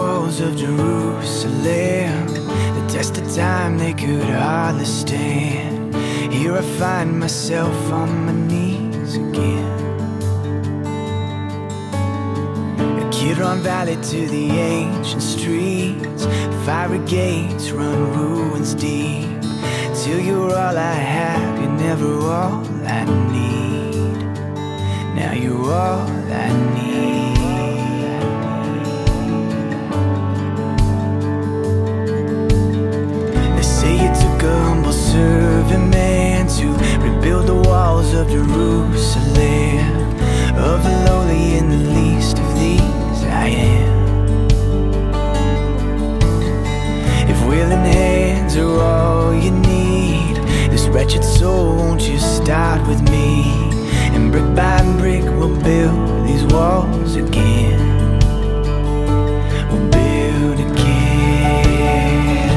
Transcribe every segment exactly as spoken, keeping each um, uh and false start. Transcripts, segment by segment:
walls of Jerusalem, the test of time they could hardly stand. Here I find myself on my knees again. Kidron Valley to the ancient streets, fiery gates run ruins deep. Till you're all I have, you're never all I need. Now you're all I need. They say you took a humble servant man to rebuild the walls of Jerusalem, of the lowly and the least of these I am. If willing hands are all you need, this wretched soul, won't you start with me? And brick by brick we'll build these walls again. We'll build again.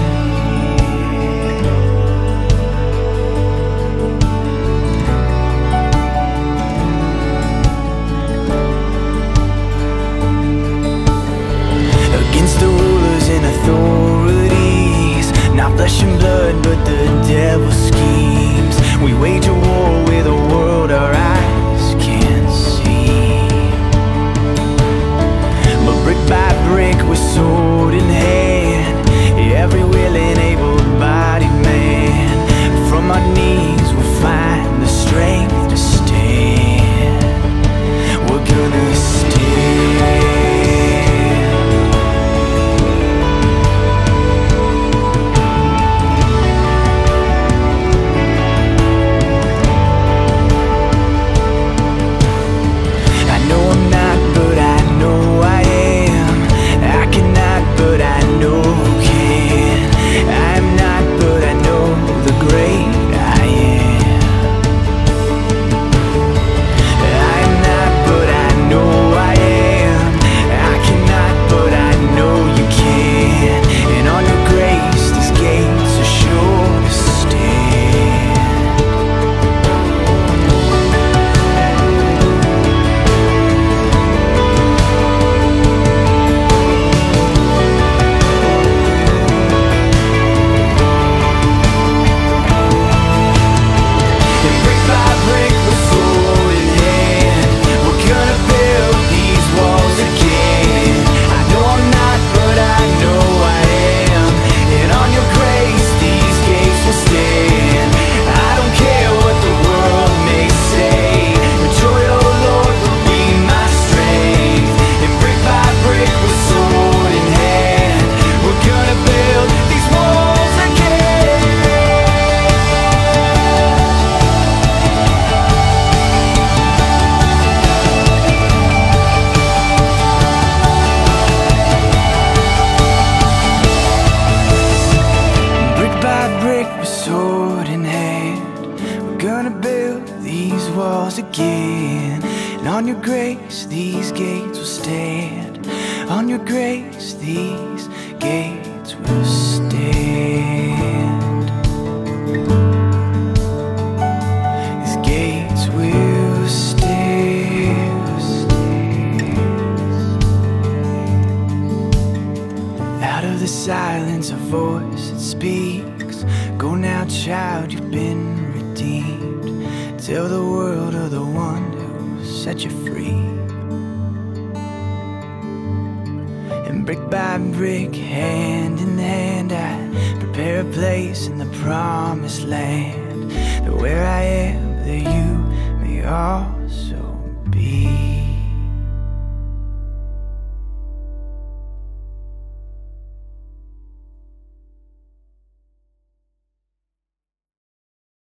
Against the rulers and authorities, not flesh and blood but the devil's schemes, we wage a war with a world our eyes can't see. But brick by brick with sword in hand, every willing able-bodied man, from our knees we'll find the strength to stand. We're gonna stand. Again, and on your grace these gates will stand. On your grace these gates will stand. These gates will stand. Out of the silence a voice that speaks, go now child, you've been redeemed. Tell the world of the one who set you free. And brick by brick, hand in hand, I prepare a place in the promised land, that where I am, there you may also